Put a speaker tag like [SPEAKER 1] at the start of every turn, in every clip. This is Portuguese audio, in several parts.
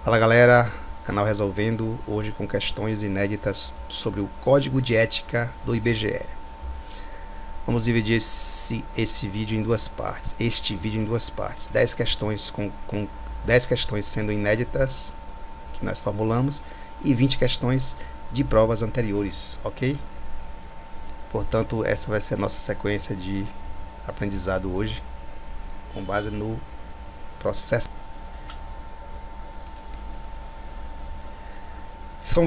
[SPEAKER 1] Fala galera, canal Resolvendo, hoje com questões inéditas sobre o Código de Ética do IBGE. Vamos dividir esse vídeo em duas partes, 10 questões com 10 questões sendo inéditas, que nós formulamos, e 20 questões de provas anteriores, ok? Portanto, essa vai ser a nossa sequência de aprendizado hoje, com base no processo. São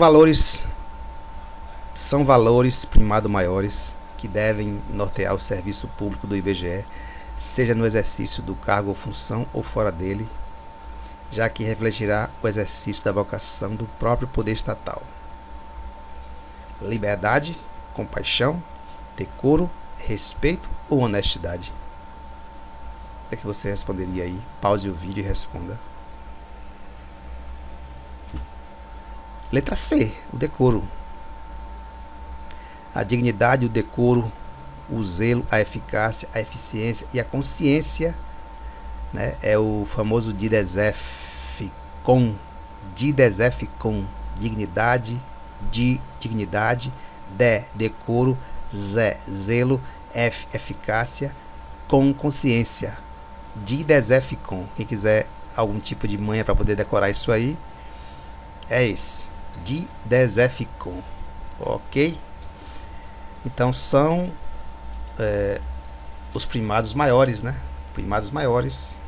[SPEAKER 1] valores primado maiores que devem nortear o serviço público do IBGE, seja no exercício do cargo ou função ou fora dele, já que refletirá o exercício da vocação do próprio poder estatal. Liberdade, compaixão, decoro, respeito ou honestidade? O que é que você responderia aí? Pause o vídeo e responda. Letra C, o decoro. A dignidade, o decoro, o zelo, a eficácia, a eficiência e a consciência, né, é o famoso didesef-con. Dignidade, decoro, zelo, eficácia, com consciência. Didesef-con. Quem quiser algum tipo de manha para poder decorar isso aí, é esse. Didesef-con, ok? Então são os primados maiores, né? Primados maiores.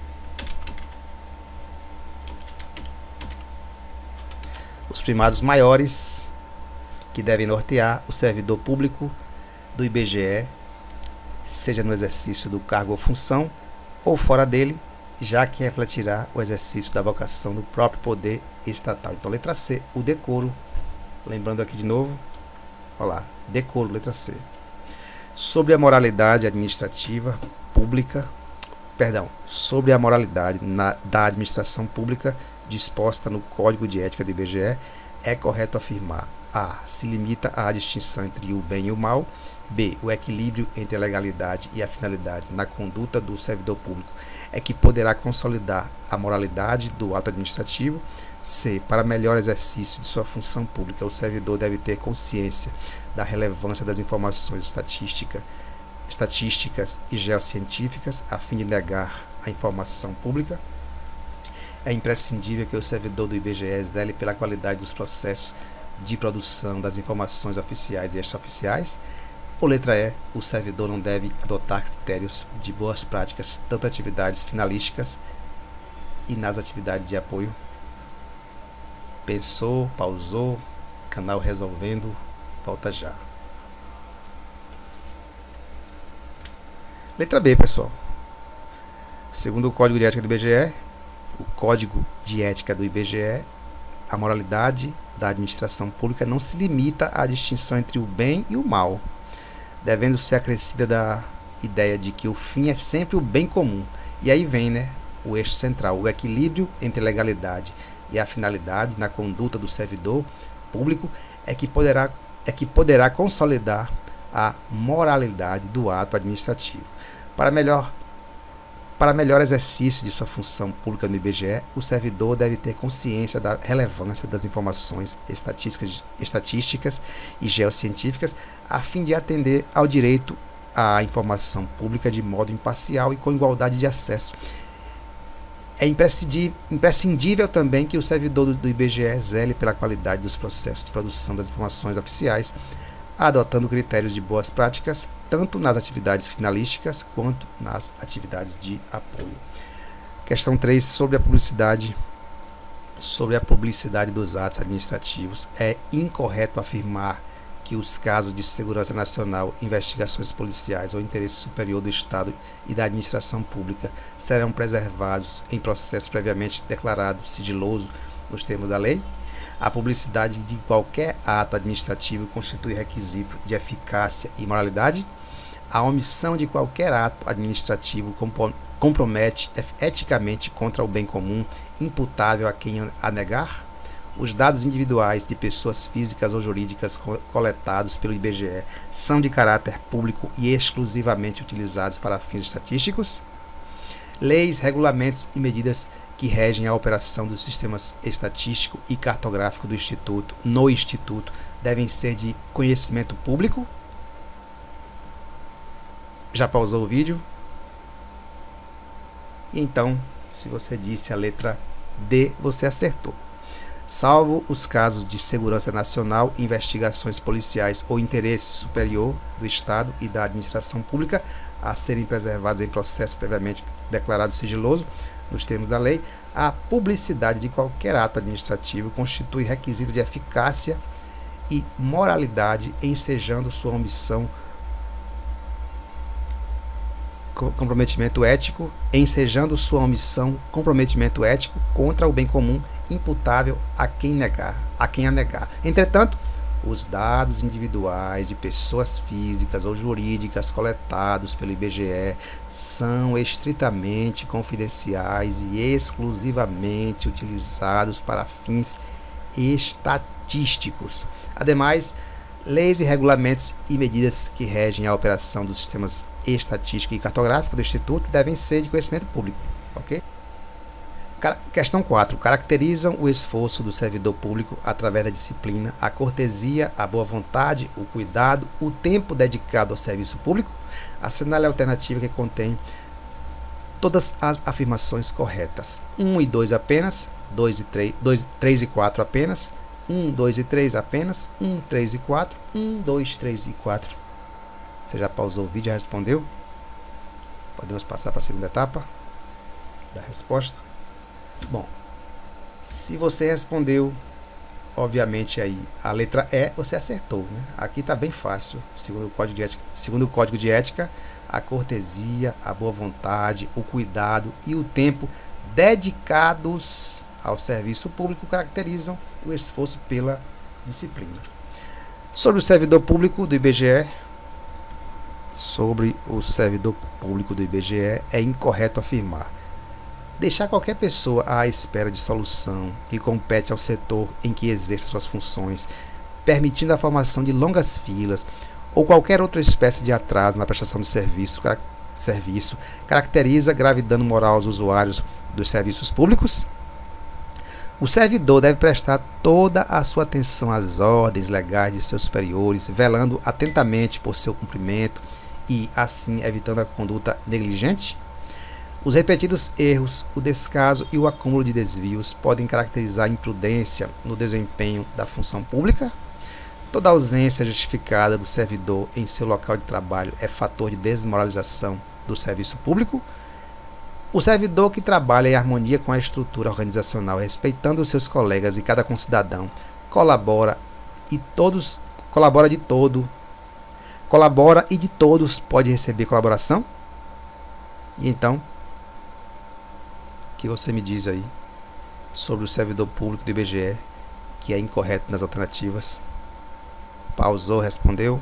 [SPEAKER 1] Os primados maiores que devem nortear o servidor público do IBGE, seja no exercício do cargo ou função ou fora dele, já que refletirá o exercício da vocação do próprio poder estatal. Então, letra C, o decoro. Lembrando aqui de novo, olha lá, decoro, letra C. Sobre a moralidade administrativa pública, sobre a moralidade da administração pública disposta no Código de Ética do IBGE, é correto afirmar: A. Se limita à distinção entre o bem e o mal. B. O equilíbrio entre a legalidade e a finalidade na conduta do servidor público é que poderá consolidar a moralidade do ato administrativo. C. Para melhor exercício de sua função pública, o servidor deve ter consciência da relevância das informações estatísticas e geocientíficas a fim de negar a informação pública. É imprescindível que o servidor do IBGE zele pela qualidade dos processos de produção das informações oficiais e extraoficiais. Ou letra E, o servidor não deve adotar critérios de boas práticas, tanto em atividades finalísticas e nas atividades de apoio. Pensou, pausou, canal Resolvendo, volta já. Letra B, pessoal. Segundo o Código de Ética do IBGE, o Código de Ética do IBGE, a moralidade da administração pública não se limita à distinção entre o bem e o mal, devendo ser acrescida da ideia de que o fim é sempre o bem comum. E aí vem, né, o eixo central, o equilíbrio entre a legalidade e a finalidade na conduta do servidor público é que poderá consolidar a moralidade do ato administrativo. Para melhor exercício de sua função pública no IBGE, o servidor deve ter consciência da relevância das informações estatísticas e geocientíficas a fim de atender ao direito à informação pública de modo imparcial e com igualdade de acesso. É imprescindível também que o servidor do IBGE zele pela qualidade dos processos de produção das informações oficiais, adotando critérios de boas práticas, tanto nas atividades finalísticas quanto nas atividades de apoio. Questão 3, sobre a publicidade dos atos administrativos. É incorreto afirmar que os casos de segurança nacional, investigações policiais ou interesse superior do Estado e da administração pública serão preservados em processo previamente declarado sigiloso nos termos da lei. A publicidade de qualquer ato administrativo constitui requisito de eficácia e moralidade. A omissão de qualquer ato administrativo compromete eticamente contra o bem comum, imputável a quem a negar. Os dados individuais de pessoas físicas ou jurídicas coletados pelo IBGE são de caráter público e exclusivamente utilizados para fins estatísticos. Leis, regulamentos e medidas que regem a operação dos sistemas estatístico e cartográfico do Instituto, no Instituto, devem ser de conhecimento público? Já pausou o vídeo? Então, se você disse a letra D, você acertou. Salvo os casos de segurança nacional, investigações policiais ou interesse superior do Estado e da administração pública a serem preservados em processo previamente declarado sigiloso, nos termos da lei, a publicidade de qualquer ato administrativo constitui requisito de eficácia e moralidade, ensejando sua omissão, comprometimento ético, contra o bem comum imputável a quem a negar. Entretanto, os dados individuais de pessoas físicas ou jurídicas coletados pelo IBGE são estritamente confidenciais e exclusivamente utilizados para fins estatísticos. Ademais, leis e regulamentos e medidas que regem a operação dos sistemas estatístico e cartográfico do Instituto devem ser de conhecimento público. Ok? Questão 4. Caracterizam o esforço do servidor público através da disciplina, a cortesia, a boa vontade, o cuidado, o tempo dedicado ao serviço público? Assinale a alternativa que contém todas as afirmações corretas. 1 e 2 apenas, 3 e 4 apenas, 1, 2 e 3 apenas, 1, 3 e 4, 1, 2, 3 e 4. Você já pausou o vídeo e já respondeu? Podemos passar para a segunda etapa da resposta. Bom, se você respondeu, obviamente aí a letra E, você acertou, né? Aqui está bem fácil, segundo o Código de Ética, a cortesia, a boa vontade, o cuidado e o tempo dedicados ao serviço público caracterizam o esforço pela disciplina. Sobre o servidor público do IBGE, é incorreto afirmar: deixar qualquer pessoa à espera de solução que compete ao setor em que exerce suas funções, permitindo a formação de longas filas ou qualquer outra espécie de atraso na prestação de serviço, caracteriza grave dano moral aos usuários dos serviços públicos? O servidor deve prestar toda a sua atenção às ordens legais de seus superiores, velando atentamente por seu cumprimento e, assim, evitando a conduta negligente? Os repetidos erros, o descaso e o acúmulo de desvios podem caracterizar a imprudência no desempenho da função pública? Toda ausência justificada do servidor em seu local de trabalho é fator de desmoralização do serviço público? O servidor que trabalha em harmonia com a estrutura organizacional, respeitando os seus colegas e cada concidadão, colabora e de todos pode receber colaboração? E então, o que você me diz aí sobre o servidor público do IBGE, que é incorreto nas alternativas? Pausou, respondeu?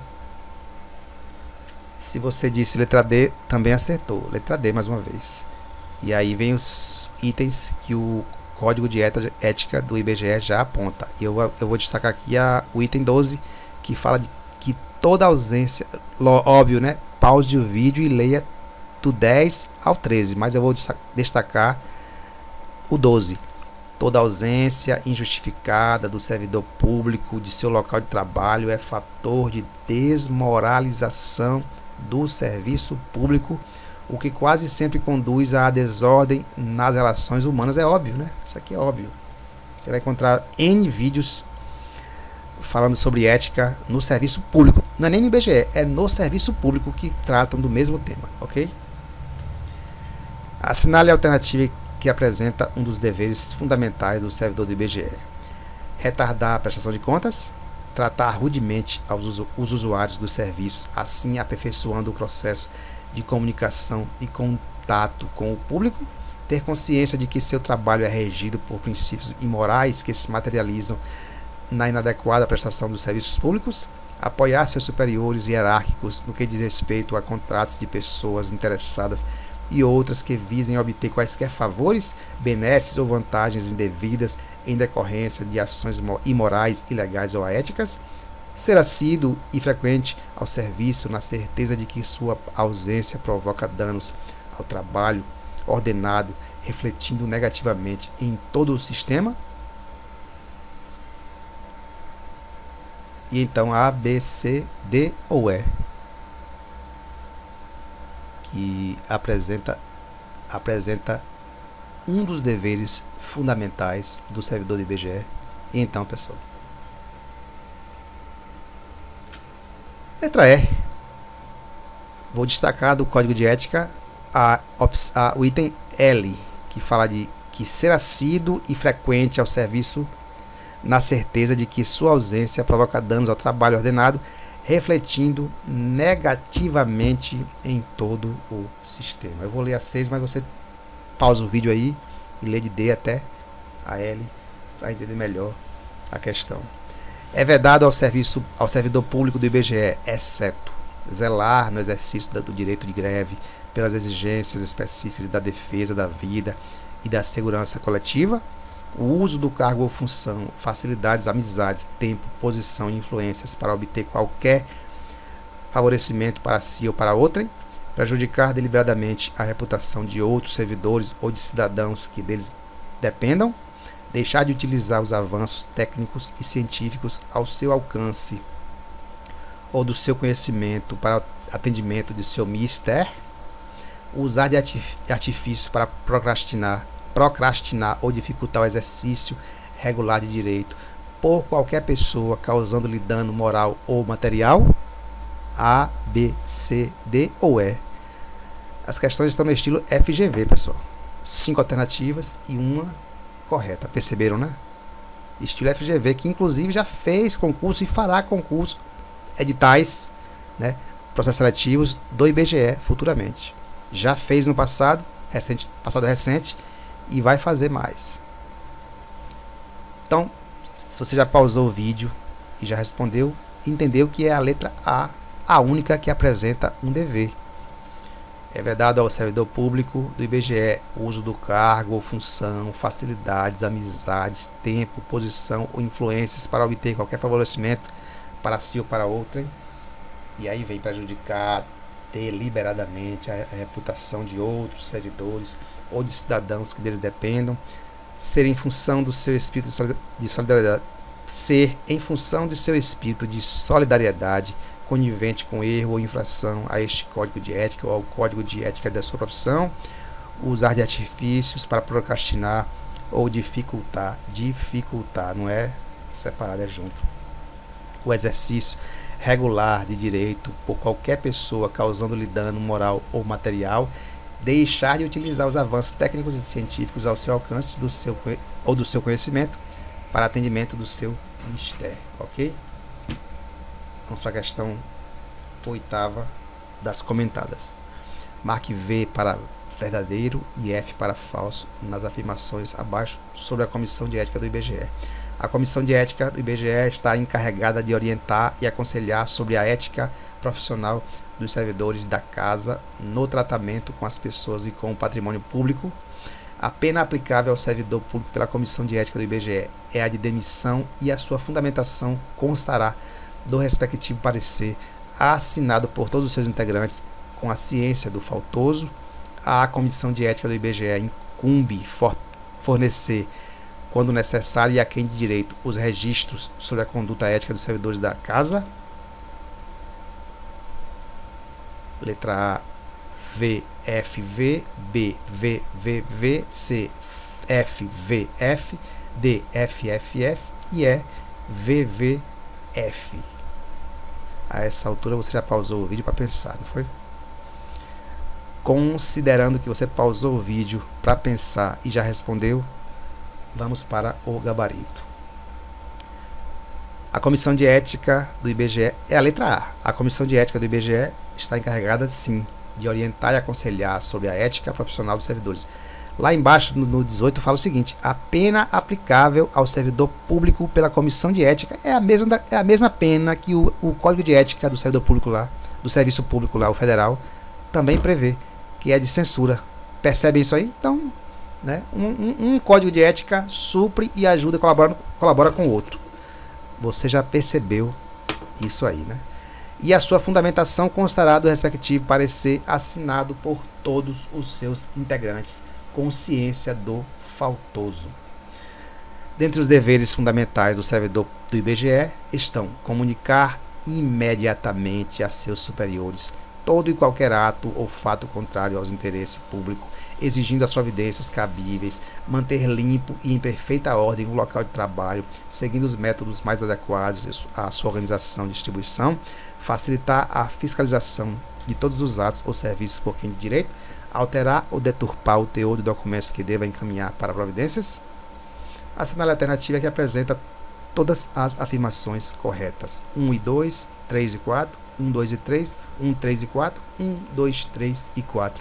[SPEAKER 1] Se você disse letra D, também acertou. Letra D mais uma vez. E aí vem os itens que o Código de Ética do IBGE já aponta. E eu vou destacar aqui o item 12, que fala de que toda ausência, óbvio, né? Pause o vídeo e leia do 10 ao 13, mas eu vou destacar o 12. Toda ausência injustificada do servidor público de seu local de trabalho é fator de desmoralização do serviço público, o que quase sempre conduz à desordem nas relações humanas. É óbvio, né? Isso aqui é óbvio. Você vai encontrar N vídeos falando sobre ética no serviço público. Não é nem no IBGE, é no serviço público que tratam do mesmo tema, ok? Assinale a alternativa que apresenta um dos deveres fundamentais do servidor do IBGE: retardar a prestação de contas, tratar rudemente os usuários dos serviços, assim aperfeiçoando o processo de comunicação e contato com o público, ter consciência de que seu trabalho é regido por princípios imorais que se materializam na inadequada prestação dos serviços públicos, apoiar seus superiores hierárquicos no que diz respeito a contratos de pessoas interessadas e outras que visem obter quaisquer favores, benesses ou vantagens indevidas em decorrência de ações imorais, ilegais ou aéticas, ser assíduo e frequente ao serviço na certeza de que sua ausência provoca danos ao trabalho ordenado, refletindo negativamente em todo o sistema. E então A, B, C, D ou E, que apresenta um dos deveres fundamentais do servidor do IBGE. E então, pessoal, letra E, vou destacar do Código de Ética o item L, que fala de que ser assíduo e frequente ao serviço na certeza de que sua ausência provoca danos ao trabalho ordenado, refletindo negativamente em todo o sistema. Eu vou ler a 6, mas você pausa o vídeo aí e lê de D até a L para entender melhor a questão. É vedado ao servidor público do IBGE, exceto zelar no exercício do direito de greve pelas exigências específicas da defesa da vida e da segurança coletiva, o uso do cargo ou função, facilidades, amizades, tempo, posição e influências para obter qualquer favorecimento para si ou para outrem, prejudicar deliberadamente a reputação de outros servidores ou de cidadãos que deles dependam, deixar de utilizar os avanços técnicos e científicos ao seu alcance ou do seu conhecimento para atendimento de seu mister, usar de artifícios para procrastinar ou dificultar o exercício regular de direito por qualquer pessoa, causando-lhe dano moral ou material. A, B, C, D ou E. As questões estão no estilo FGV, pessoal. 5 alternativas e uma correta. Perceberam, né? Estilo FGV, que inclusive já fez concurso e fará concurso, editais, né, processos seletivos do IBGE futuramente. Já fez no passado recente, e vai fazer mais. Então, se você já pausou o vídeo e já respondeu, entendeu que é a letra A única que apresenta um dever. É vedado ao servidor público do IBGE o uso do cargo ou função, facilidades, amizades, tempo, posição ou influências para obter qualquer favorecimento para si ou para outrem. E aí vem prejudicar deliberadamente a reputação de outros servidores ou de cidadãos que deles dependam, ser em função do seu espírito de solidariedade, conivente com erro ou infração a este código de ética ou ao código de ética da sua profissão, usar de artifícios para procrastinar ou dificultar, não é separado, é junto, o exercício regular de direito por qualquer pessoa, causando-lhe dano moral ou material, deixar de utilizar os avanços técnicos e científicos ao seu alcance do seu conhecimento para atendimento do seu ministério, ok? Vamos para a questão 8ª das comentadas. Marque V para verdadeiro e F para falso nas afirmações abaixo sobre a Comissão de Ética do IBGE. A Comissão de Ética do IBGE está encarregada de orientar e aconselhar sobre a ética profissional dos servidores da casa no tratamento com as pessoas e com o patrimônio público. A pena aplicável ao servidor público pela Comissão de Ética do IBGE é a de demissão e a sua fundamentação constará do respectivo parecer assinado por todos os seus integrantes com a ciência do faltoso. A Comissão de Ética do IBGE incumbe fornecer, quando necessário e a quem de direito, os registros sobre a conduta ética dos servidores da casa. Letra A, V, F, V, B, V, V, V, C, F, V, F, D, F, F, F e E, V, V, F. A essa altura você já pausou o vídeo para pensar, não foi? Considerando que você pausou o vídeo para pensar e já respondeu, vamos para o gabarito. A Comissão de Ética do IBGE é a letra A. A Comissão de Ética do IBGE está encarregada, sim, de orientar e aconselhar sobre a ética profissional dos servidores. Lá embaixo, no 18, fala o seguinte: a pena aplicável ao servidor público pela Comissão de Ética é a mesma pena que o Código de Ética do servidor público lá, do Serviço Público lá, o federal, também prevê, que é de censura. Percebem isso aí? Então, né, um Código de Ética supre e ajuda, colabora com o outro. Você já percebeu isso aí, né? e a sua fundamentação constará do respectivo parecer assinado por todos os seus integrantes, com ciência do faltoso. Dentre os deveres fundamentais do servidor do IBGE estão comunicar imediatamente a seus superiores todo e qualquer ato ou fato contrário aos interesses públicos, exigindo as providências cabíveis, manter limpo e em perfeita ordem o local de trabalho, seguindo os métodos mais adequados à sua organização e distribuição, facilitar a fiscalização de todos os atos ou serviços por quem de direito, alterar ou deturpar o teor de documentos que deva encaminhar para providências. Assinar a alternativa que apresenta todas as afirmações corretas. 1 e 2, 3 e 4, 1, 2 e 3, 1, 3 e 4, 1, 2, 3 e 4.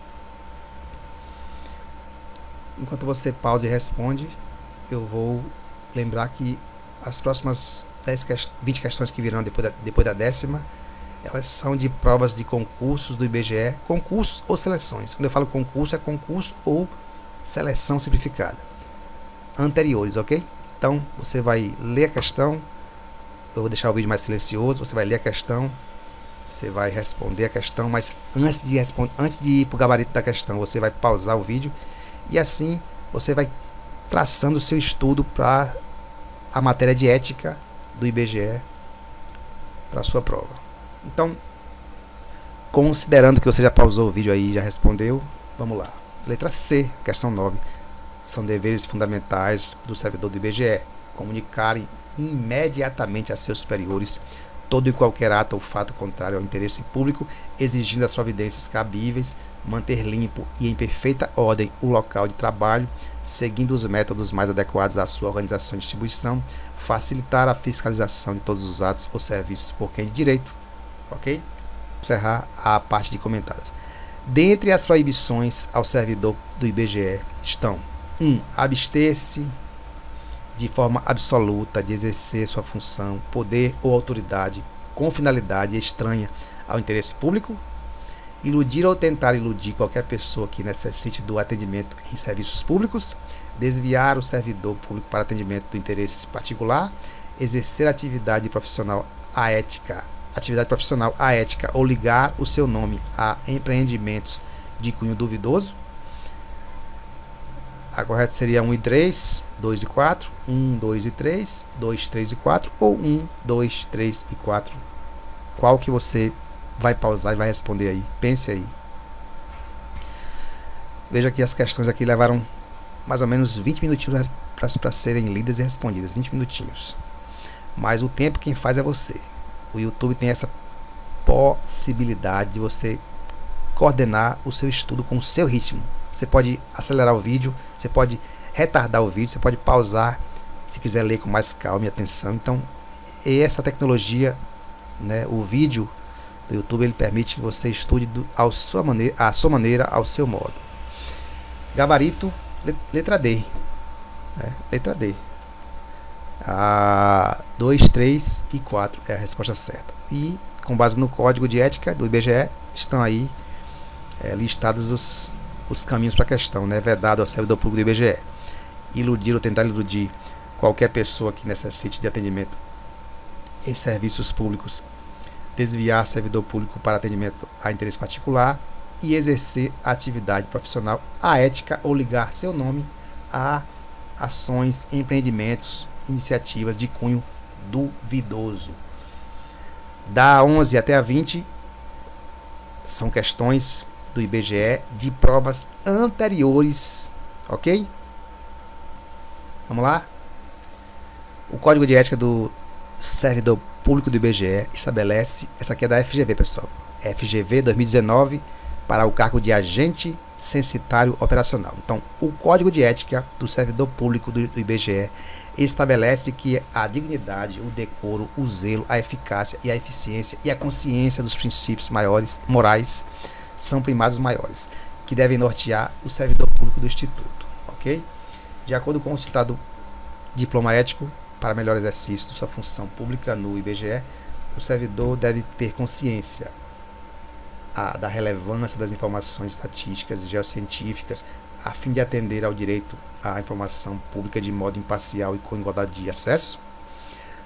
[SPEAKER 1] Enquanto você pausa e responde, eu vou lembrar que as próximas 20 questões que virão depois da 10ª, elas são de provas de concursos do IBGE, concurso ou seleções. Quando eu falo concurso, é concurso ou seleção simplificada. Anteriores, ok? Então, você vai ler a questão, eu vou deixar o vídeo mais silencioso, você vai ler a questão, você vai responder a questão, mas antes de ir para o gabarito da questão, você vai pausar o vídeo e assim você vai traçando o seu estudo para a matéria de ética do IBGE para a sua prova. Então, considerando que você já pausou o vídeo aí e já respondeu, vamos lá. Letra C, questão 9. São deveres fundamentais do servidor do IBGE comunicarem imediatamente a seus superiores todo e qualquer ato ou fato contrário ao interesse público, exigindo as providências cabíveis, manter limpo e em perfeita ordem o local de trabalho, seguindo os métodos mais adequados à sua organização e distribuição, facilitar a fiscalização de todos os atos ou serviços por quem de direito. Ok? Encerrar a parte de comentários. Dentre as proibições ao servidor do IBGE estão: 1. Abster-se de forma absoluta de exercer sua função, poder ou autoridade com finalidade estranha ao interesse público, iludir ou tentar iludir qualquer pessoa que necessite do atendimento em serviços públicos, desviar o servidor público para atendimento do interesse particular, exercer atividade profissional à ética ou ligar o seu nome a empreendimentos de cunho duvidoso. A correta seria 1 e 3, 2 e 4, 1, 2 e 3, 2, 3 e 4, ou 1, 2, 3 e 4. Qual que você vai pausar e vai responder aí? Pense aí. Veja que as questões aqui levaram mais ou menos 20 minutinhos para serem lidas e respondidas. 20 minutinhos. Mas o tempo quem faz é você. O YouTube tem essa possibilidade de você coordenar o seu estudo com o seu ritmo. Você pode acelerar o vídeo, você pode retardar o vídeo, você pode pausar se quiser ler com mais calma e atenção. Então, essa tecnologia, né, o vídeo do YouTube, ele permite que você estude à sua maneira, ao seu modo. Gabarito, letra D. Letra D. 2, 3 e 4 é a resposta certa. E, com base no código de ética do IBGE, estão aí listados os caminhos para a questão, né? Vedado ao servidor público do IBGE. Iludir ou tentar iludir qualquer pessoa que necessite de atendimento em serviços públicos, desviar servidor público para atendimento a interesse particular e exercer atividade profissional à ética ou ligar seu nome a ações, empreendimentos, iniciativas de cunho duvidoso. Da 11 até a 20 são questões do IBGE de provas anteriores, ok? Vamos lá? O Código de Ética do Servidor Público do IBGE estabelece, essa aqui é da FGV, pessoal, FGV 2019, para o cargo de agente censitário operacional. Então, o Código de Ética do Servidor Público do IBGE estabelece que a dignidade, o decoro, o zelo, a eficácia e a eficiência e a consciência dos princípios morais são primados maiores, que devem nortear o servidor público do Instituto, ok? De acordo com o citado diploma ético, para melhor exercício de sua função pública no IBGE, o servidor deve ter consciência da relevância das informações estatísticas e geocientíficas, a fim de atender ao direito à informação pública de modo imparcial e com igualdade de acesso,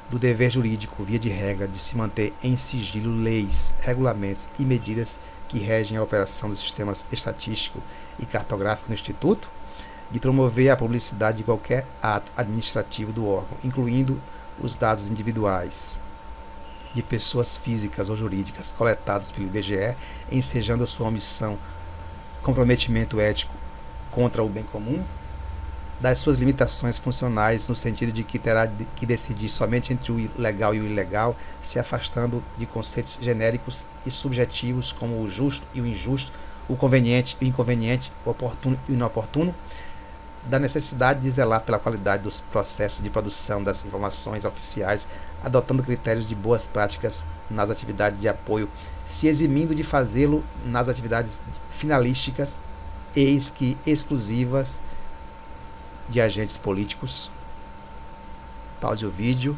[SPEAKER 1] do dever jurídico, via de regra, de se manter em sigilo leis, regulamentos e medidas que regem a operação dos sistemas estatístico e cartográfico no Instituto, de promover a publicidade de qualquer ato administrativo do órgão, incluindo os dados individuais de pessoas físicas ou jurídicas coletados pelo IBGE, ensejando a sua omissão, comprometimento ético contra o bem comum, das suas limitações funcionais, no sentido de que terá que decidir somente entre o legal e o ilegal, se afastando de conceitos genéricos e subjetivos como o justo e o injusto, o conveniente e o inconveniente, o oportuno e o inoportuno, da necessidade de zelar pela qualidade dos processos de produção das informações oficiais, adotando critérios de boas práticas nas atividades de apoio, se eximindo de fazê-lo nas atividades finalísticas, eis que exclusivas de agentes políticos. Pause o vídeo.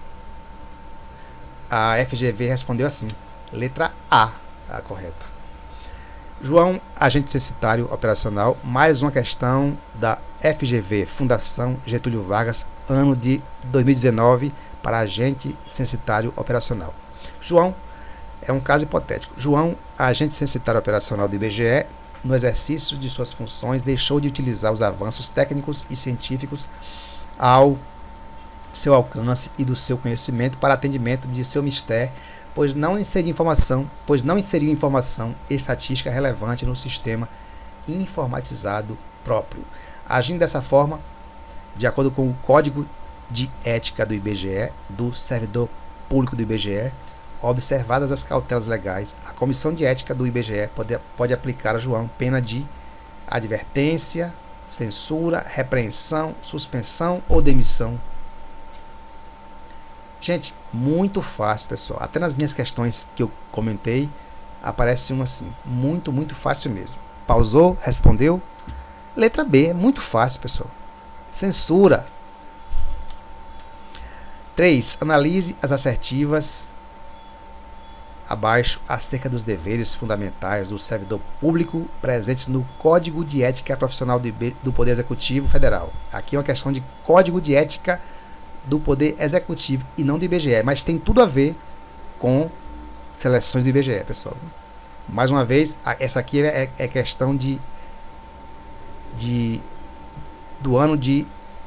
[SPEAKER 1] A FGV respondeu assim, letra A correta. João, agente censitário operacional, mais uma questão da FGV, Fundação Getúlio Vargas, ano de 2019, para agente censitário operacional. João, é um caso hipotético. João, agente censitário operacional do IBGE, no exercício de suas funções, deixou de utilizar os avanços técnicos e científicos ao seu alcance e do seu conhecimento para atendimento de seu mistério, pois não inseriu informação estatística relevante no sistema informatizado próprio. Agindo dessa forma, de acordo com o Código de Ética do IBGE, do servidor público do IBGE, observadas as cautelas legais, a Comissão de Ética do IBGE pode aplicar a João pena de advertência, censura, repreensão, suspensão ou demissão. Gente, muito fácil, pessoal. Até nas minhas questões que eu comentei, aparece uma assim. Muito fácil mesmo. Pausou, respondeu. Letra B, muito fácil, pessoal. Censura. 3. Analise as assertivas abaixo acerca dos deveres fundamentais do servidor público presentes no Código de Ética Profissional do Poder Executivo Federal. Aqui é uma questão de Código de Ética do Poder Executivo e não do IBGE, mas tem tudo a ver com seleções do IBGE, pessoal. Mais uma vez, essa aqui é questão do ano de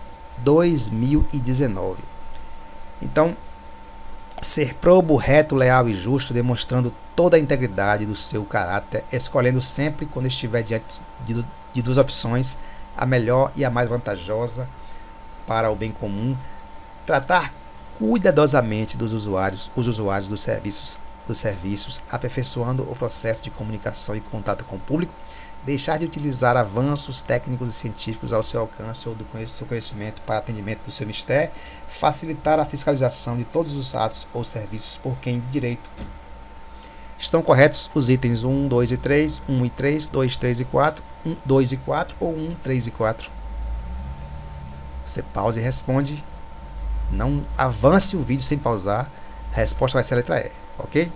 [SPEAKER 1] 2019. Então, ser probo, reto, leal e justo, demonstrando toda a integridade do seu caráter, escolhendo sempre, quando estiver diante de duas opções, a melhor e a mais vantajosa para o bem comum, tratar cuidadosamente os usuários dos serviços, aperfeiçoando o processo de comunicação e contato com o público, deixar de utilizar avanços técnicos e científicos ao seu alcance ou do seu conhecimento para atendimento do seu mistério, facilitar a fiscalização de todos os atos ou serviços por quem de direito. Estão corretos os itens 1, 2 e 3, 1 e 3, 2, 3 e 4, 1, 2 e 4 ou 1, 3 e 4. Você pausa e responde. Não avance o vídeo sem pausar. A resposta vai ser a letra E, ok?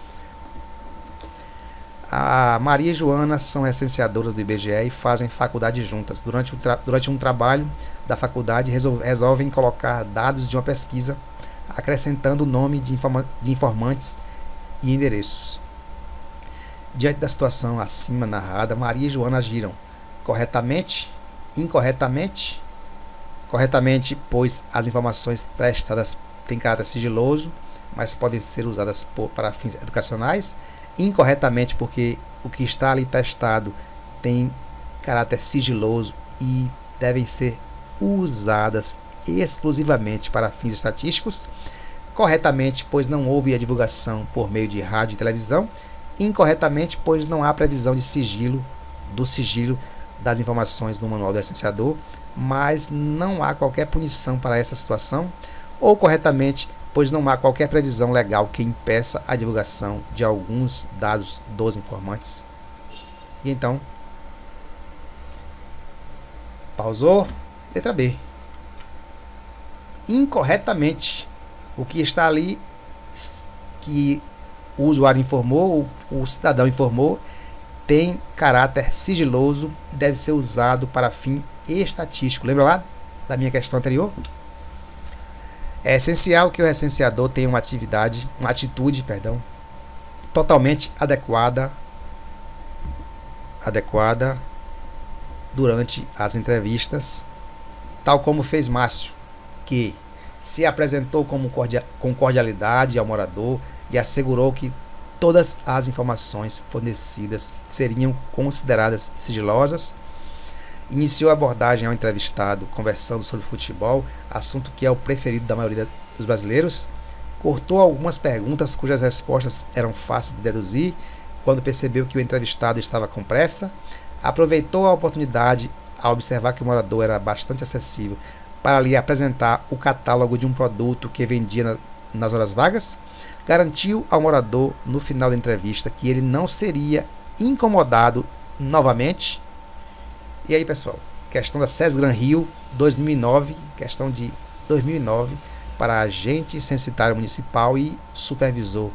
[SPEAKER 1] A Maria e Joana são licenciadoras do IBGE e fazem faculdade juntas. Durante um trabalho da faculdade, resolvem colocar dados de uma pesquisa, acrescentando o nome de informantes e endereços. Diante da situação acima narrada, Maria e Joana agiram corretamente, incorretamente, corretamente, pois as informações prestadas têm caráter sigiloso, mas podem ser usadas para fins educacionais, incorretamente, porque o que está ali prestado tem caráter sigiloso e devem ser usadas exclusivamente para fins estatísticos, corretamente, pois não houve a divulgação por meio de rádio e televisão, incorretamente, pois não há previsão de sigilo das informações no manual do licenciador, mas não há qualquer punição para essa situação, ou corretamente, pois não há qualquer previsão legal que impeça a divulgação de alguns dados dos informantes. E então, pausou, letra B. Incorretamente, o que está ali, que o usuário informou, o cidadão informou, tem caráter sigiloso e deve ser usado para fim estatístico. Lembra lá da minha questão anterior? É essencial que o recenseador tenha uma atitude, totalmente adequada durante as entrevistas, tal como fez Márcio, que se apresentou com cordialidade ao morador e assegurou que todas as informações fornecidas seriam consideradas sigilosas. Iniciou a abordagem ao entrevistado conversando sobre futebol, assunto que é o preferido da maioria dos brasileiros. Cortou algumas perguntas cujas respostas eram fáceis de deduzir quando percebeu que o entrevistado estava com pressa. Aproveitou a oportunidade ao observar que o morador era bastante acessível para lhe apresentar o catálogo de um produto que vendia nas horas vagas. Garantiu ao morador no final da entrevista que ele não seria incomodado novamente. E aí, pessoal, questão da SESGRAN Rio 2009, questão de 2009 para agente censitário municipal e supervisor.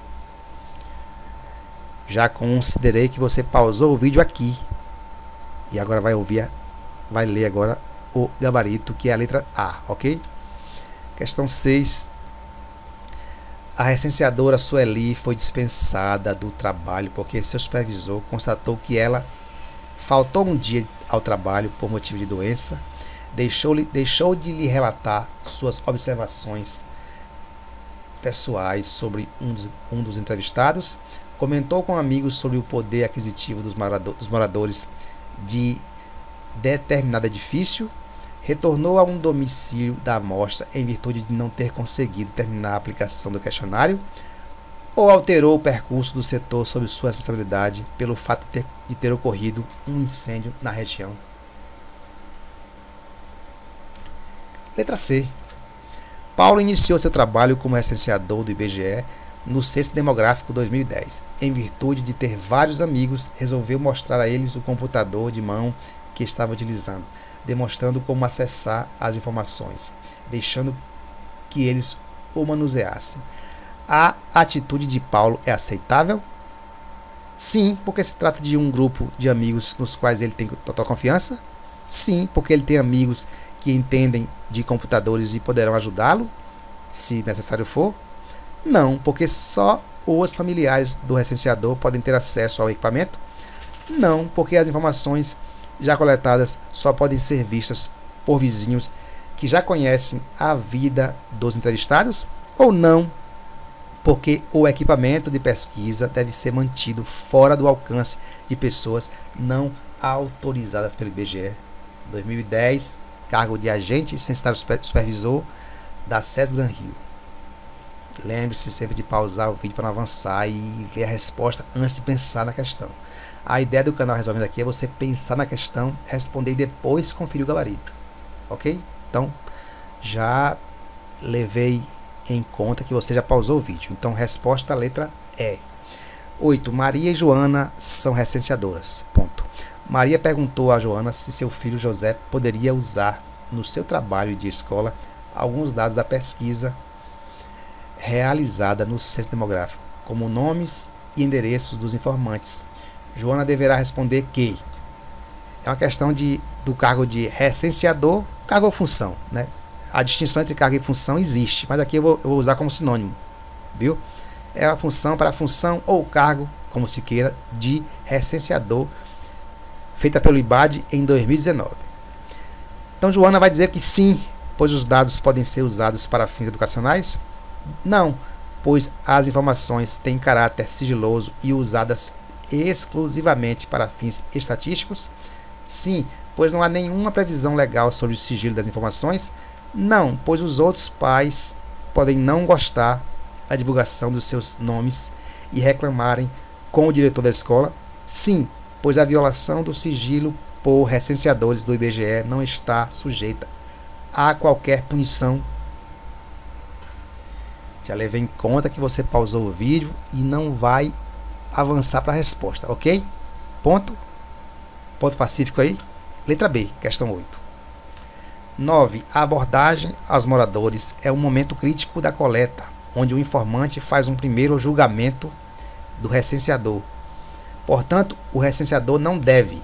[SPEAKER 1] Já considerei que você pausou o vídeo aqui e agora vai ler agora o gabarito, que é a letra A, ok? Questão 6. A recenseadora Sueli foi dispensada do trabalho porque seu supervisor constatou que ela faltou um dia ao trabalho por motivo de doença, deixou de lhe relatar suas observações pessoais sobre um dos entrevistados, comentou com amigos sobre o poder aquisitivo dos moradores de determinado edifício, retornou a um domicílio da amostra em virtude de não ter conseguido terminar a aplicação do questionário, ou alterou o percurso do setor sob sua responsabilidade pelo fato de ter ocorrido um incêndio na região. Letra C. Paulo iniciou seu trabalho como recenseador do IBGE no Censo Demográfico 2010. Em virtude de ter vários amigos, resolveu mostrar a eles o computador de mão que estava utilizando, demonstrando como acessar as informações, deixando que eles o manuseassem. A atitude de Paulo é aceitável? Sim, porque se trata de um grupo de amigos nos quais ele tem total confiança. Sim, porque ele tem amigos que entendem de computadores e poderão ajudá-lo, se necessário for. Não, porque só os familiares do recenseador podem ter acesso ao equipamento. Não, porque as informações já coletadas só podem ser vistas por vizinhos que já conhecem a vida dos entrevistados. Ou não, porque o equipamento de pesquisa deve ser mantido fora do alcance de pessoas não autorizadas pelo IBGE. 2010, cargo de agente censitário supervisor da SESGRAN Rio. Lembre-se sempre de pausar o vídeo para não avançar e ver a resposta antes de pensar na questão. A ideia do canal Resolvendo Aqui é você pensar na questão, responder e depois conferir o gabarito. Ok? Então, já levei em conta que você já pausou o vídeo. Então, resposta letra E. 8. Maria e Joana são recenseadoras. Ponto. Maria perguntou a Joana se seu filho José poderia usar no seu trabalho de escola alguns dados da pesquisa realizada no censo demográfico, como nomes e endereços dos informantes. Joana deverá responder que é uma questão do cargo de recenseador, cargo ou função, né? A distinção entre cargo e função existe, mas aqui eu vou usar como sinônimo, viu? É a função para a função ou cargo, como se queira, de recenseador, feita pelo IBAD em 2019. Então, Joana vai dizer que sim, pois os dados podem ser usados para fins educacionais? Não, pois as informações têm caráter sigiloso e usadas exclusivamente para fins estatísticos? Sim, pois não há nenhuma previsão legal sobre o sigilo das informações? Não, pois os outros pais podem não gostar da divulgação dos seus nomes e reclamarem com o diretor da escola? Sim, pois a violação do sigilo por recenseadores do IBGE não está sujeita a qualquer punição. Já levei em conta que você pausou o vídeo e não vai avançar para a resposta, ok? Ponto pacífico aí. Letra B, questão 8. 9. A abordagem aos moradores é um momento crítico da coleta, onde o informante faz um primeiro julgamento do recenseador. Portanto, o recenseador não deve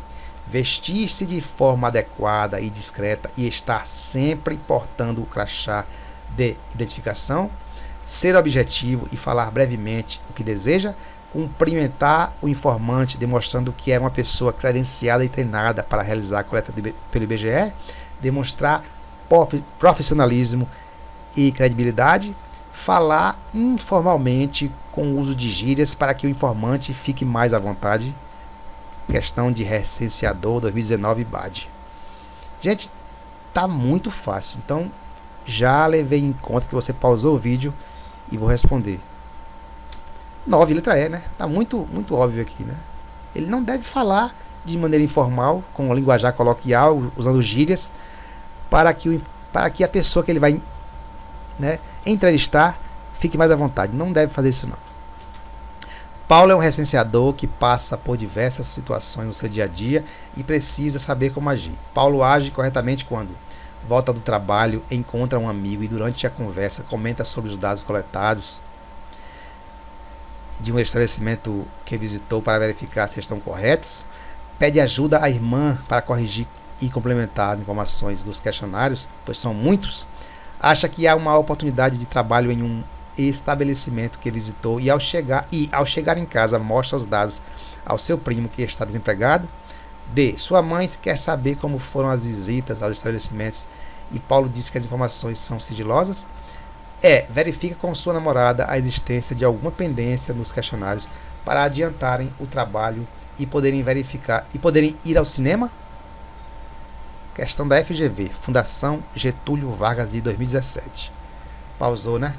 [SPEAKER 1] vestir-se de forma adequada e discreta e estar sempre portando o crachá de identificação, ser objetivo e falar brevemente o que deseja, cumprimentar o informante demonstrando que é uma pessoa credenciada e treinada para realizar a coleta pelo IBGE, demonstrar profissionalismo e credibilidade, falar informalmente com o uso de gírias para que o informante fique mais à vontade. Questão de recenseador 2019 BAD. Gente, tá muito fácil. Então, já levei em conta que você pausou o vídeo e vou responder. 9, letra E, né? Tá muito óbvio aqui, né? Ele não deve falar de maneira informal, com o linguajar coloquial, usando gírias, para que a pessoa que ele vai, né, entrevistar fique mais à vontade. Não deve fazer isso, não. Paulo é um recenseador que passa por diversas situações no seu dia a dia e precisa saber como agir. Paulo age corretamente quando volta do trabalho, encontra um amigo e durante a conversa comenta sobre os dados coletados de um estabelecimento que visitou para verificar se estão corretos, pede ajuda à irmã para corrigir e complementar as informações dos questionários, pois são muitos, acha que há uma oportunidade de trabalho em um estabelecimento que visitou e ao chegar em casa mostra os dados ao seu primo que está desempregado. D. Sua mãe quer saber como foram as visitas aos estabelecimentos e Paulo diz que as informações são sigilosas. E. Verifica com sua namorada a existência de alguma pendência nos questionários para adiantarem o trabalho e poderem ir ao cinema. Questão da FGV, Fundação Getúlio Vargas de 2017. Pausou, né?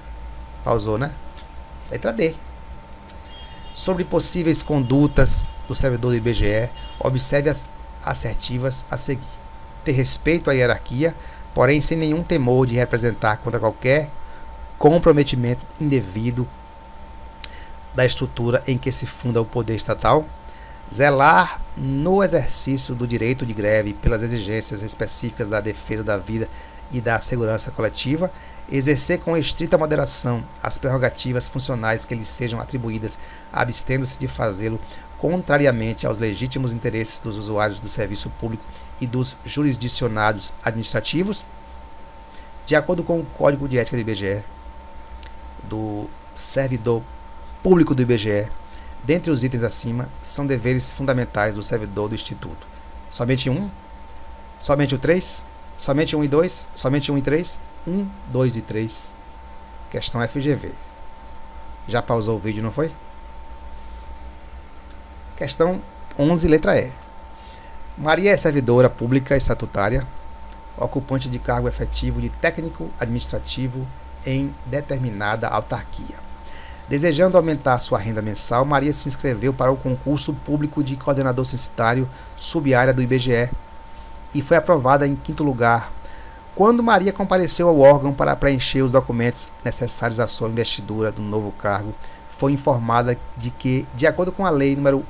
[SPEAKER 1] Letra D. Sobre possíveis condutas do servidor do IBGE, observe as assertivas a seguir. Ter respeito à hierarquia, porém sem nenhum temor de representar contra qualquer comprometimento indevido da estrutura em que se funda o poder estatal. Zelar no exercício do direito de greve pelas exigências específicas da defesa da vida e da segurança coletiva, exercer com estrita moderação as prerrogativas funcionais que lhes sejam atribuídas, abstendo-se de fazê-lo contrariamente aos legítimos interesses dos usuários do serviço público e dos jurisdicionados administrativos, de acordo com o Código de Ética do IBGE, do servidor público do IBGE. Dentre os itens acima, são deveres fundamentais do servidor do Instituto. Somente um? Somente o 3? Somente 1 e 2? Somente 1 e 3? 1, 2 e 3. Questão FGV. Já pausou o vídeo, não foi? Questão 11, letra E. Maria é servidora pública estatutária, ocupante de cargo efetivo de técnico administrativo em determinada autarquia. Desejando aumentar sua renda mensal, Maria se inscreveu para o concurso público de coordenador censitário sub-área do IBGE e foi aprovada em 5º lugar. Quando Maria compareceu ao órgão para preencher os documentos necessários à sua investidura do novo cargo, foi informada de que, de acordo com a lei número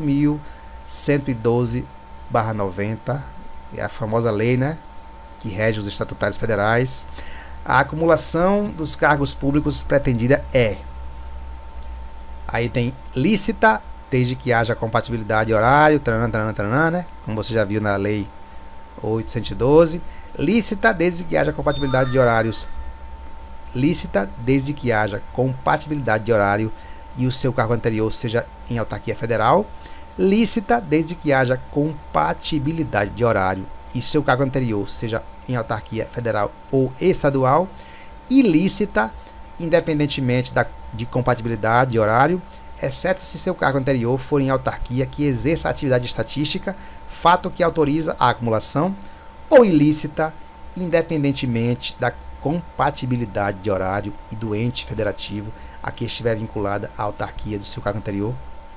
[SPEAKER 1] 8.112/90, é a famosa lei, né, que rege os estatutários federais, a acumulação dos cargos públicos pretendida é: aí tem lícita, desde que haja compatibilidade de horário, né? Como você já viu na lei 812. Lícita, desde que haja compatibilidade de horários. Lícita, desde que haja compatibilidade de horário e o seu cargo anterior seja em autarquia federal. Lícita, desde que haja compatibilidade de horário e seu cargo anterior seja em autarquia federal ou estadual. Ilícita, independentemente de compatibilidade de horário, exceto se seu cargo anterior for em autarquia que exerça atividade estatística, fato que autoriza a acumulação, ou ilícita, independentemente da compatibilidade de horário e do ente federativo a que estiver vinculada à autarquia do seu cargo anterior.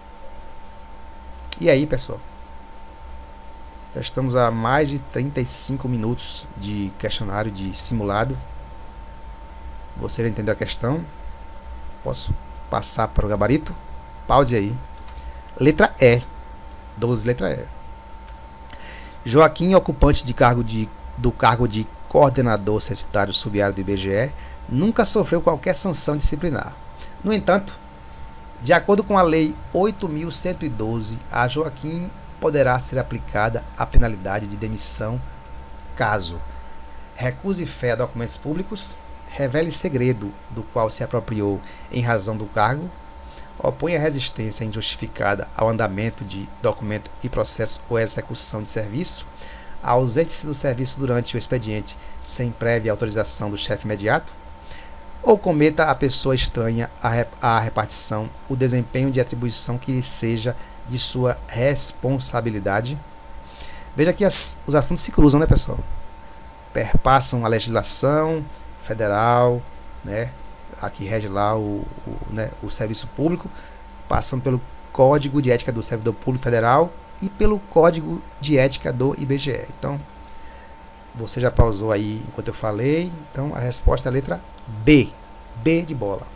[SPEAKER 1] E aí, pessoal? Já estamos a mais de 35 minutos de questionário de simulado. Você já entendeu a questão? Posso passar para o gabarito? Pause aí. Letra E. 12, letra E. Joaquim, ocupante do cargo de coordenador censitário sub-área do IBGE, nunca sofreu qualquer sanção disciplinar. No entanto, de acordo com a lei 8.112, a Joaquim poderá ser aplicada a penalidade de demissão caso recuse fé a documentos públicos, revele segredo do qual se apropriou em razão do cargo, oponha resistência injustificada ao andamento de documento e processo ou execução de serviço, ausente-se do serviço durante o expediente sem prévia autorização do chefe imediato, ou cometa a pessoa estranha à repartição o desempenho de atribuição que lhe seja de sua responsabilidade. Veja que os assuntos se cruzam, né, pessoal? Perpassam a legislação federal, né, aqui rege lá o serviço público, passando pelo Código de Ética do Servidor Público Federal e pelo Código de Ética do IBGE. Então, você já pausou aí enquanto eu falei. Então, a resposta é a letra B. B de bola.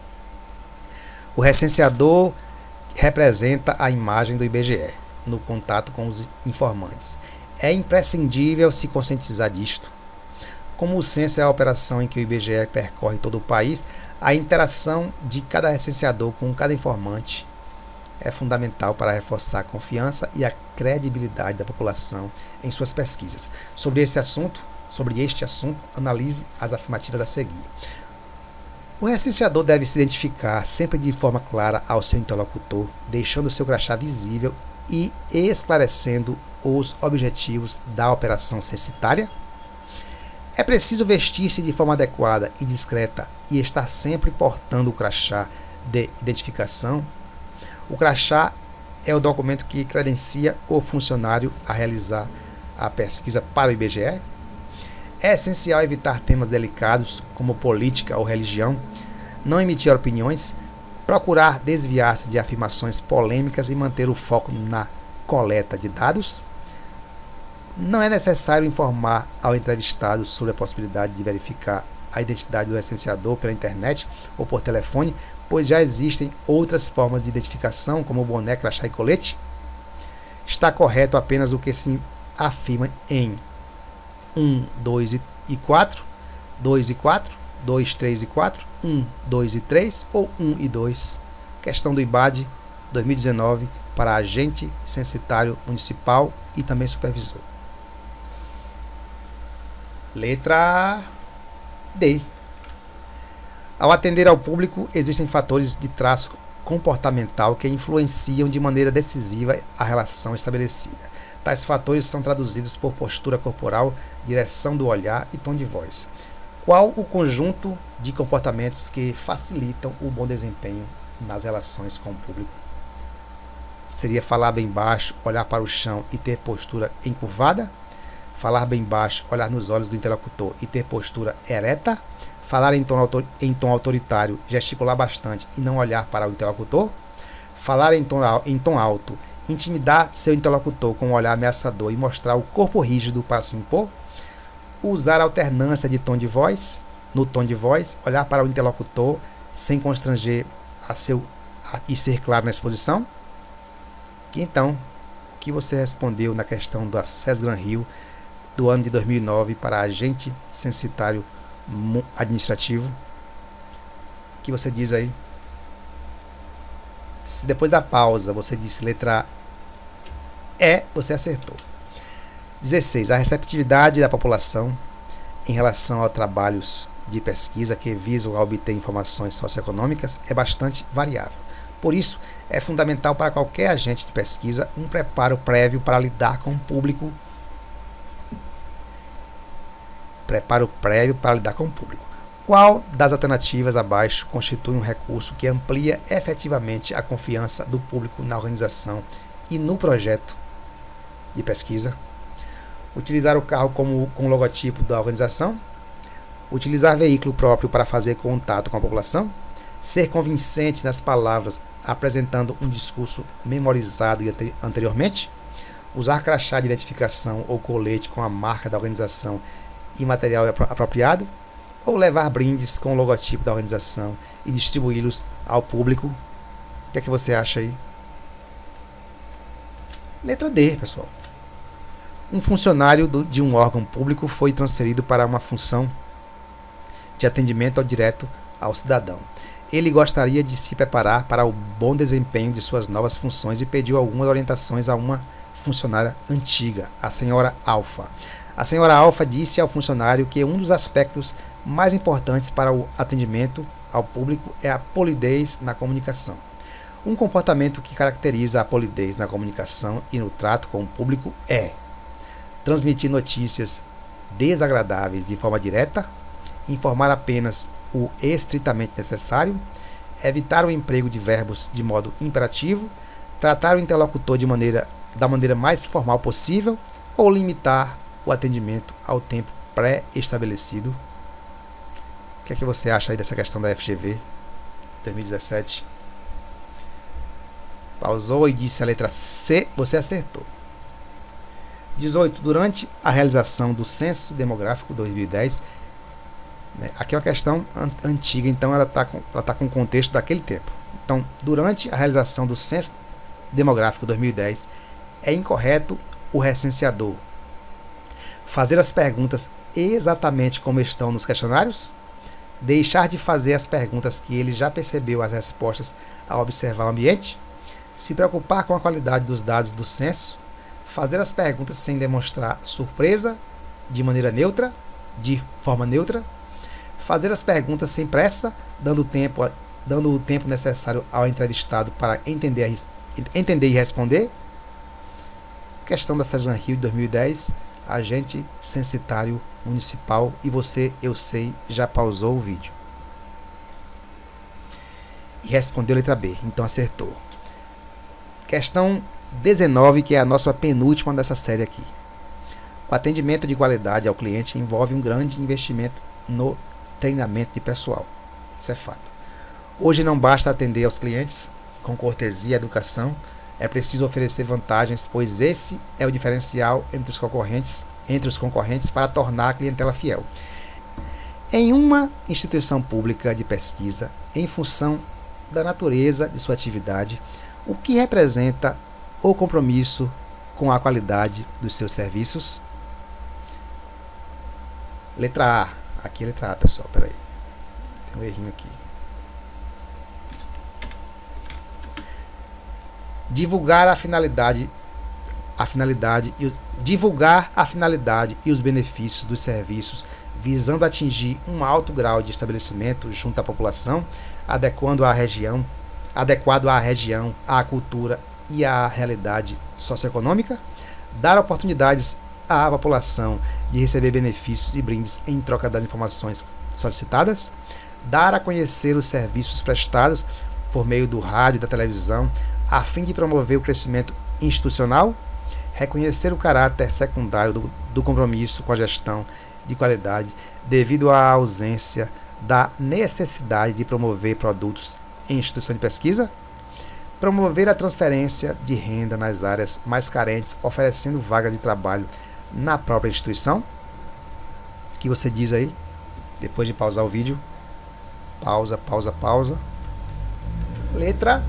[SPEAKER 1] O recenseador representa a imagem do IBGE no contato com os informantes. É imprescindível se conscientizar disto. Como o censo é a operação em que o IBGE percorre todo o país, a interação de cada recenseador com cada informante é fundamental para reforçar a confiança e a credibilidade da população em suas pesquisas. Sobre este assunto, analise as afirmativas a seguir. O recenseador deve se identificar sempre de forma clara ao seu interlocutor, deixando seu crachá visível e esclarecendo os objetivos da operação censitária. É preciso vestir-se de forma adequada e discreta e estar sempre portando o crachá de identificação. O crachá é o documento que credencia o funcionário a realizar a pesquisa para o IBGE. É essencial evitar temas delicados como política ou religião, não emitir opiniões, procurar desviar-se de afirmações polêmicas e manter o foco na coleta de dados. Não é necessário informar ao entrevistado sobre a possibilidade de verificar a identidade do recenseador pela internet ou por telefone, pois já existem outras formas de identificação, como o boné, crachá e colete. Está correto apenas o que se afirma em 1, 2 e 4, 2 e 4, 2, 3 e 4, 1, 2 e 3 ou 1 e 2. Questão do IBAD 2019 para agente censitário municipal e também supervisor. Letra D. Ao atender ao público, existem fatores de traço comportamental que influenciam de maneira decisiva a relação estabelecida. Tais fatores são traduzidos por postura corporal, direção do olhar e tom de voz. Qual o conjunto de comportamentos que facilitam o bom desempenho nas relações com o público? Seria falar bem baixo, olhar para o chão e ter postura encurvada? Falar bem baixo, olhar nos olhos do interlocutor e ter postura ereta? Falar em tom autoritário, gesticular bastante e não olhar para o interlocutor? Falar em tom alto, intimidar seu interlocutor com um olhar ameaçador e mostrar o corpo rígido para se impor? Usar alternância de tom de voz? No tom de voz, olhar para o interlocutor sem constranger e ser claro na exposição? E então, o que você respondeu na questão da SESGRAN Rio do ano de 2009 para agente censitário administrativo? O que você diz aí? Se depois da pausa você disse letra E, você acertou. 16. A receptividade da população em relação a trabalhos de pesquisa que visam a obter informações socioeconômicas é bastante variável. Por isso, é fundamental para qualquer agente de pesquisa um preparo prévio para lidar com o público. Qual das alternativas abaixo constitui um recurso que amplia efetivamente a confiança do público na organização e no projeto de pesquisa? Utilizar o carro com o logotipo da organização? Utilizar veículo próprio para fazer contato com a população? Ser convincente nas palavras, apresentando um discurso memorizado anteriormente? Usar crachá de identificação ou colete com a marca da organização e material apropriado? Ou levar brindes com o logotipo da organização e distribuí-los ao público? O que é que você acha aí? Letra D, pessoal. Um funcionário de um órgão público foi transferido para uma função de atendimento direto ao cidadão. Ele gostaria de se preparar para o bom desempenho de suas novas funções e pediu algumas orientações a uma funcionária antiga, a senhora Alfa. A senhora Alfa disse ao funcionário que um dos aspectos mais importantes para o atendimento ao público é a polidez na comunicação. Um comportamento que caracteriza a polidez na comunicação e no trato com o público é transmitir notícias desagradáveis de forma direta, informar apenas o estritamente necessário, evitar o emprego de verbos de modo imperativo, tratar o interlocutor da maneira mais formal possível ou limitar o atendimento ao tempo pré-estabelecido. O que é que você acha aí dessa questão da FGV 2017? Pausou e disse a letra C, você acertou. 18. Durante a realização do Censo Demográfico 2010, aqui é uma questão antiga, então ela está com o contexto daquele tempo. Então, durante a realização do Censo Demográfico 2010, é incorreto o recenseador fazer as perguntas exatamente como estão nos questionários, deixar de fazer as perguntas que ele já percebeu as respostas ao observar o ambiente, se preocupar com a qualidade dos dados do censo, fazer as perguntas sem demonstrar surpresa, de forma neutra, fazer as perguntas sem pressa, dando o tempo necessário ao entrevistado para entender e responder. Questão da Seslan Rio de 2010, agente censitário municipal, e você, eu sei, já pausou o vídeo e respondeu a letra B, então acertou. Questão 19, que é a nossa penúltima dessa série aqui. O atendimento de qualidade ao cliente envolve um grande investimento no treinamento de pessoal. Isso é fato. Hoje não basta atender aos clientes com cortesia e educação, é preciso oferecer vantagens, pois esse é o diferencial entre os concorrentes para tornar a clientela fiel. Em uma instituição pública de pesquisa, em função da natureza de sua atividade, o que representa o compromisso com a qualidade dos seus serviços? Letra A. Aqui é letra A, pessoal. Peraí. Tem um errinho aqui. Divulgar a finalidade e os benefícios dos serviços, visando atingir um alto grau de estabelecimento junto à população, adequado à região, à cultura e à realidade socioeconômica, dar oportunidades à população de receber benefícios e brindes em troca das informações solicitadas, dar a conhecer os serviços prestados por meio do rádio e da televisão, a fim de promover o crescimento institucional, reconhecer o caráter secundário do compromisso com a gestão de qualidade devido à ausência da necessidade de promover produtos em instituição de pesquisa, promover a transferência de renda nas áreas mais carentes, oferecendo vaga de trabalho na própria instituição. O que você diz aí? Depois de pausar o vídeo. Pausa. Letra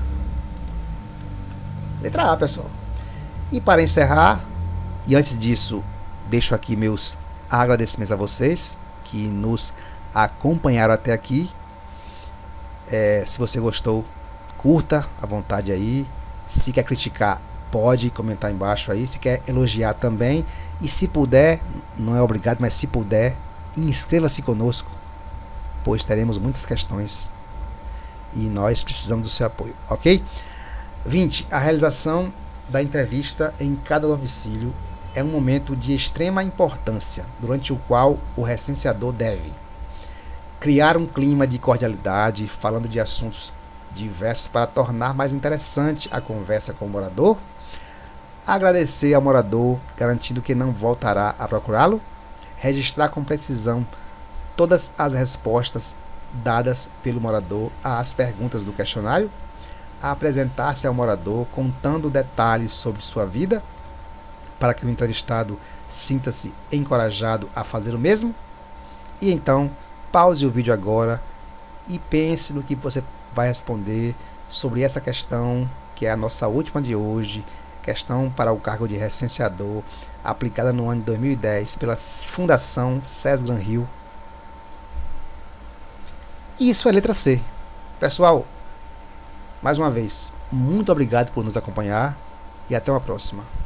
[SPEAKER 1] A, pessoal. E para encerrar, e antes disso, deixo aqui meus agradecimentos a vocês que nos acompanharam até aqui. Se você gostou, curta à vontade aí. Se quer criticar, pode comentar embaixo aí. Se quer elogiar também. E se puder, não é obrigado, mas se puder, inscreva-se conosco, pois teremos muitas questões e nós precisamos do seu apoio, ok? 20. A realização da entrevista em cada domicílio é um momento de extrema importância, durante o qual o recenseador deve criar um clima de cordialidade, falando de assuntos diversos para tornar mais interessante a conversa com o morador, agradecer ao morador, garantindo que não voltará a procurá-lo, registrar com precisão todas as respostas dadas pelo morador às perguntas do questionário, apresentar-se ao morador contando detalhes sobre sua vida, para que o entrevistado sinta-se encorajado a fazer o mesmo. E então, pause o vídeo agora e pense no que você vai responder sobre essa questão, que é a nossa última de hoje, questão para o cargo de recenseador, aplicada no ano de 2010 pela Fundação Seslan Rio. E isso é letra C. Pessoal, mais uma vez, muito obrigado por nos acompanhar e até uma próxima.